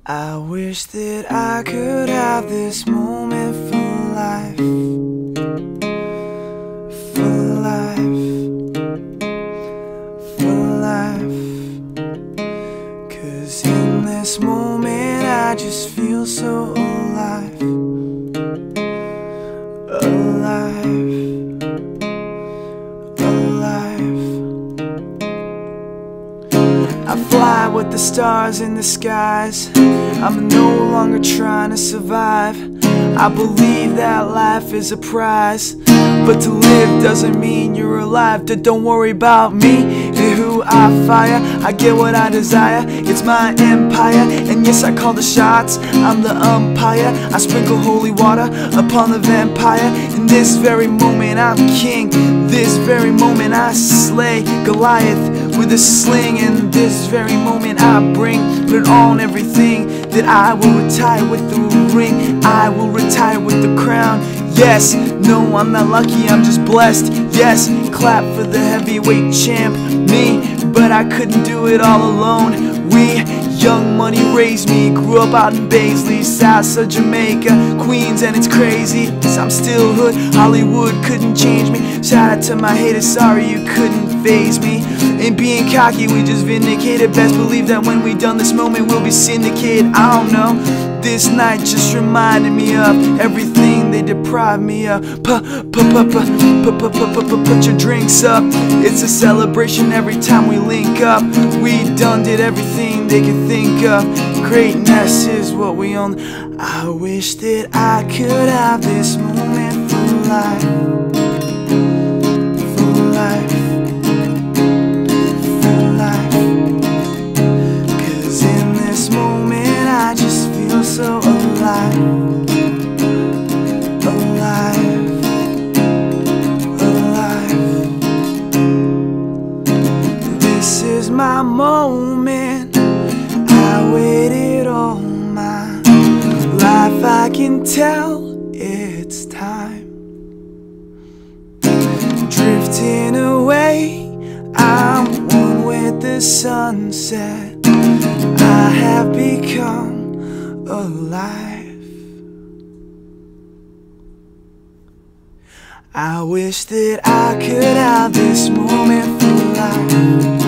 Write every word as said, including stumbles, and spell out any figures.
I wish that I could have this moment for life, for life, for life. 'Cause in this moment I just feel so alive, alive, alive. I fly with the stars in the skies. I'm no longer trying to survive. I believe that life is a prize, but to live doesn't mean you're alive. Don't worry about me and who I fire. I get what I desire, it's my empire. And yes, I call the shots, I'm the umpire. I sprinkle holy water upon the vampire. In this very moment I'm king. This very moment I slay Goliath with a sling. And this very moment I bring, put it on everything, that I will retire with the ring. I will retire with the crown. Yes, no, I'm not lucky, I'm just blessed. Yes, clap for the heavyweight champ, me. But I couldn't do it all alone. We, Young Money raised me. Grew up out in Baisley, south of Jamaica, Queens, and it's crazy, 'cause I'm still hood. Hollywood couldn't change me. Shout out to my haters, sorry you couldn't faze me. Ain't being cocky, we just vindicated. Best believe that when we done this moment we'll be syndicated. I don't know, this night just reminded me of everything they deprived me of. P p p p p p p p put your drinks up. It's a celebration every time we link up. We done did everything they could think of. Greatness is what we own. I wish that I could have this moment for life, for life, for life. 'Cause in this moment I just feel so alive, alive, alive. This is my moment, I waited all my life. I can tell it's time. Drifting away, I'm one with the sunset. I have become alive. I wish that I could have this moment for life.